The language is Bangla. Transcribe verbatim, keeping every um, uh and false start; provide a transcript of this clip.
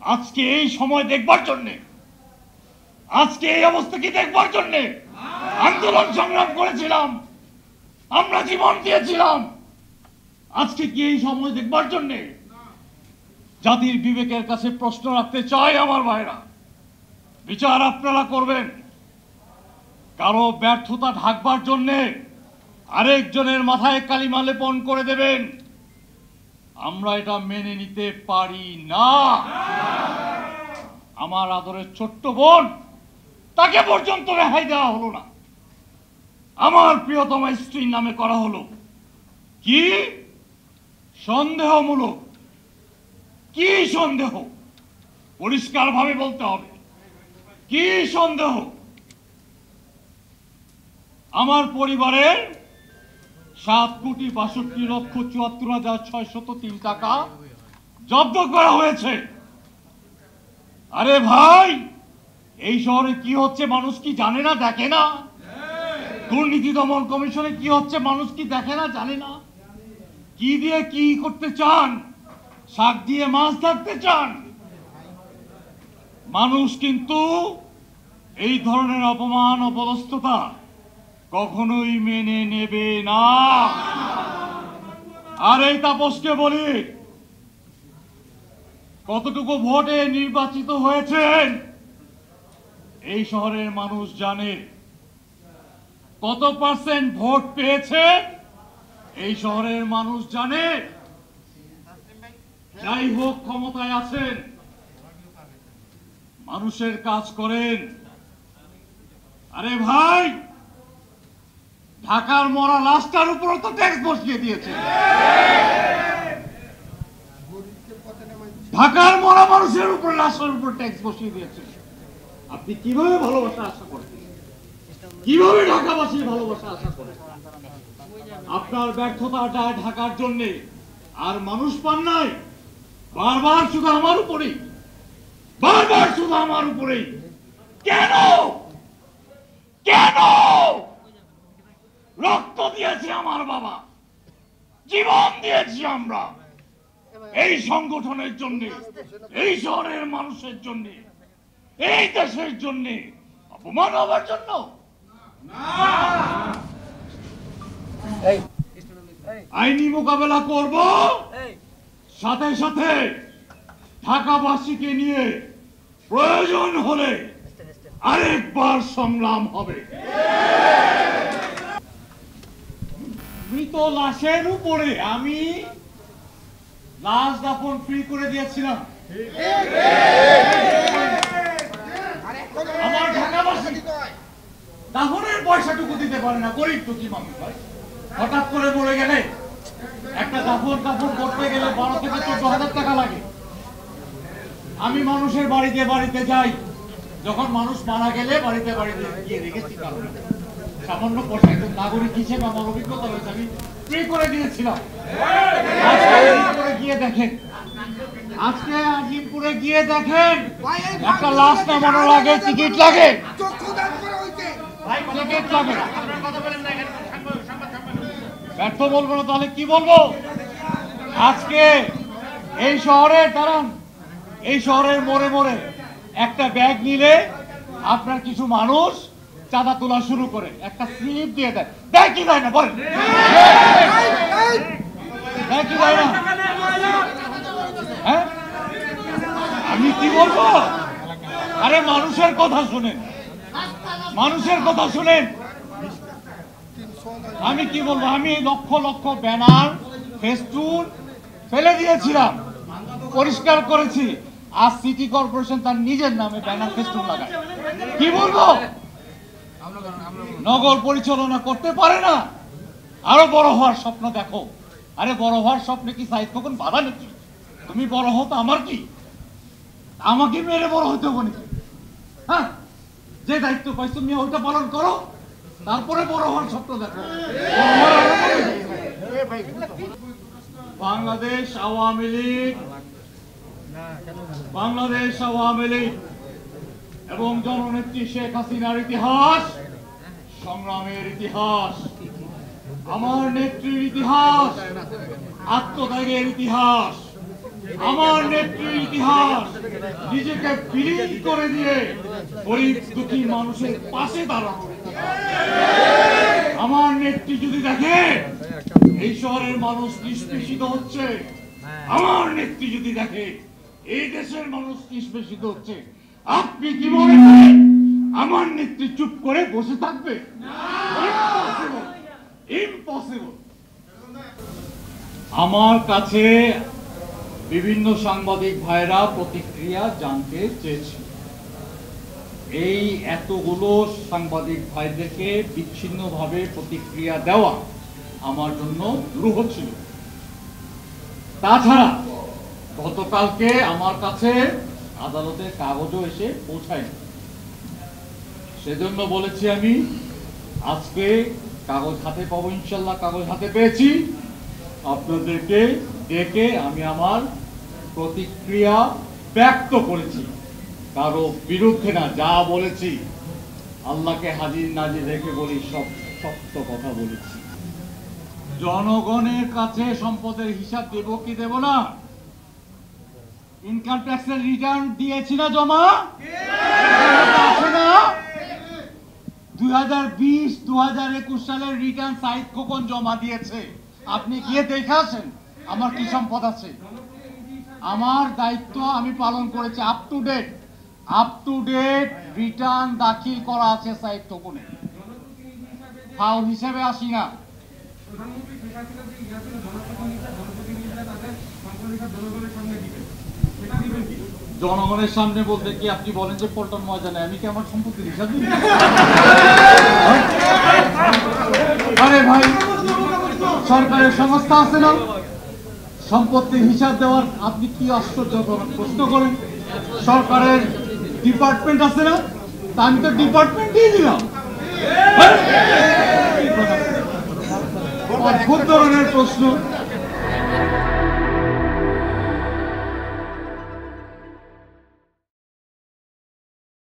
আজকে এই সময় দেখবার জন্য, আজকে এই অবস্থা কি দেখবার জন্য আন্দোলন সংগ্রাম করেছিলাম, আমরা জীবন দিয়েছিলাম। আজকে কি এই সময় দেখবার জন্য? জাতির বিবেকের কাছে প্রশ্ন রাখতে চাই আমার ভাইরা, বিচার আপনারা করবেন। কারো ব্যর্থতা ঢাকবার জন্য আরেকজনের মাথায় কালিমা লেপন করে দেবেন, আমরা এটা মেনে নিতে পারি না। আমার আদরের ছোট্ট বোন, তাকে পর্যন্ত রেহাই দেওয়া হলো না। আমার প্রিয়তমা স্ত্রীর নামে করা হলো কি সন্দেহমূলক, কি সন্দেহ, পরিষ্কার ভাবে বলতে হবে কি সন্দেহ। আমার পরিবারের সাত কোটি বাষট্টি লক্ষ চুয়াত্তর হাজার ছয়শত তিন টাকা জব্দ করা হয়েছে। আরে ভাই, এই শহরে কি হচ্ছে মানুষ কি জানে না, দেখে না? দুর্নীতি দমন কমিশনে কি হচ্ছে মানুষ কি দেখে না, জানে না? কি দিয়ে কি করতে চান? শাক দিয়ে মাছ ধরতে চান? মানুষ কিন্তু এই ধরনের অপমান অপদস্থতা কখনোই মেনে নেবে না। আর এই তাপসকে বলি, কতটুকু ভোটে নির্বাচিত হয়েছেন এই শহরের মানুষ জানে। কত পার্সেন্ট ভোট পেয়েছে এই শহরের মানুষ জানে। যাই হোক, ক্ষমতায় আছেন, মানুষের কাজ করেন। আরে ভাই, ঢাকার মরা লাশটার উপর তো ট্যাক্স বসিয়ে দিয়েছে। ঢাকার মরা মানুষের উপর, লাশের উপর ট্যাক্স বসিয়ে দিয়েছে। আপনি কিভাবে ভালোবাসা আশা করেন? কিভাবে ঢাকাবাসীর ভালোবাসা আশা করেন? আপনার ব্যর্থতাটা ঢাকার জন্য আর মানুষ পান নাই। বারবার শুধু আমার উপরেই, বারবার শুধু আমার উপরেই। কেন কেন? রক্ত দিয়েছি আমার বাবা, জীবন দিয়েছি আমরা এই সংগঠনের জন্য, এই শহরের মানুষের জন্য, এই দেশের জন্য। অপমান হবার জন্য আইনি মোকাবেলা করব, সাথে সাথে ঢাকাবাসীকে নিয়ে প্রয়োজন হলে আরেকবার সংগ্রাম হবে। মৃত লাশের উপরে আমি লাশ দাফন ফ্রি করে দিয়েছিলাম। আমার ঢাকাবাসী দাফনের পয়সাটুকু দিতে পারে না, গরিব দুঃখী মানুষ ভাই। হঠাৎ করে মরে গেলে একটা দাফন দাফন করতে গেলে বারো থেকে চোদ্দ হাজার টাকা লাগে। আমি মানুষের বাড়িতে বাড়িতে যাই, যখন মানুষ মারা গেলে বাড়িতে বাড়িতে গিয়ে রেখেছি। কারণ সামান্য পয়সা, একজন নাগরিক হিসেবে আমার অভিজ্ঞতা রয়েছে, আমি ফ্রি করে দিয়েছিলাম। আজিমপুরে গিয়ে দেখেন, আজকে আজিমপুরে গিয়ে দেখেন একটা লাশ নামানোর আগে টিকিট লাগে, টিকিট লাগে। ব্যর্থ বলবো না, তাহলে কি বলবো? আজকে এই শহরের দাঁড়ান, এই শহরের মোড়ে মোড়ে একটা ব্যাগ নিলে আপনার কিছু মানুষ চাঁদা তোলা শুরু করে, একটা স্লিপ দিয়ে দেয়। দেয় কি দেয় না বলেন? দেয় কি দেয় না? হ্যাঁ, আমি কি বলবো? আরে মানুষের কথা শুনেন, মানুষের কথা শুনেন। আমি কি বলবো? আমি লক্ষ লক্ষ ব্যানার ফেস্টুন ফেলে দিয়েছিলাম, পরিষ্কার করেছি। আজ সিটি কর্পোরেশন তার নিজের নামে ব্যানার ফেস্টুন লাগায়। কি বলবো? নগর পরিচালনা করতে পারে না। আরো বড় হওয়ার স্বপ্ন দেখো। আরে বড় হওয়ার স্বপ্নে কি সাইদ কখন বাধা নাকি? তুমি বড় হও তো আমার কি? আমাকে মেরে বড় হতে হবে নাকি? হ্যাঁ, যে দায়িত্ব পাইছো তুমি ওইটা পালন করো, তারপরে বড় হওয়ার স্বপ্ন দেখো। বাংলাদেশ আওয়ামী লীগ, বাংলাদেশ আওয়ামী লীগ এবং জননেত্রী শেখ হাসিনার ইতিহাস সংগ্রামের ইতিহাস, আমার নেত্রীর ইতিহাস আত্মত্যাগের ইতিহাস, আমার নেত্রীর ইতিহাস দাস নিজেকে বিলীন করে দিয়ে গরিব দুঃখী মানুষের পাশে দাঁড়ানো। আমার নেত্রী যদি দেখে এই শহরের মানুষ নিষ্পেষিত হচ্ছে, আমার নেত্রী যদি দেখে এই দেশের মানুষ নিষ্পেষিত হচ্ছে, আপনি কি মনে করেন আমার নেত্রী চুপ করে বসে থাকবে? Impossible, impossible. আমার কাছে বিভিন্ন সাংবাদিক ভাইরা প্রতিক্রিয়া জানতে চেয়েছে। এই এতগুলো সাংবাদিক ভাইদেরকে বিচ্ছিন্নভাবে প্রতিক্রিয়া দেওয়া আমার জন্য দুরূহ ছিল। তাছাড়া গতকালকে আমার কাছে আদালতের কাগজও এসে পৌঁছায়নি, সেজন্য বলেছি আমি আজকে কাগজ হাতে পাবো। ইনশাল্লাহ কাগজ হাতে পেয়েছি, আপনাদেরকে ডেকে আমি আমার প্রতিক্রিয়া ব্যক্ত করেছি, কারো বিরুদ্ধে না। যা বলেছি আল্লাহকে হাজির নাজির রেখে বলি, সব সত্য কথা বলেছি। জনগণের কাছে সম্পদের হিসাব দেব কি দেব না? ইনকাম ট্যাক্সের রিটার্ন দিয়েছি না জমা? আছে না? দুই হাজার বিশ দু হাজার একুশ সালের রিটার্ন সাইদ খোকন জমা দিয়েছে, আপনি গিয়ে দেখে আসেন আমার কি সম্পদ আছে। আমার দায়িত্ব আমি পালন করেছি। Up to date up to date return দাখিল করা আছে সাইদ খোকনে। ফাও হিসেবে আসি না। জনগণের সামনে বলতে কি আপনি বলেন যে পল্টন ময়দানে আমি কি আমার সম্পত্তির হিসাব দিই? আরে ভাই, সরকারের সংস্থা আছে না, সম্পত্তির হিসাব দেওয়ার আপনি কি আশ্চর্যজনক প্রশ্ন করেন? সরকারের ডিপার্টমেন্ট আছে না, তা আমি তো ডিপার্টমেন্টই দিলাম। অদ্ভুত ধরনের প্রশ্ন।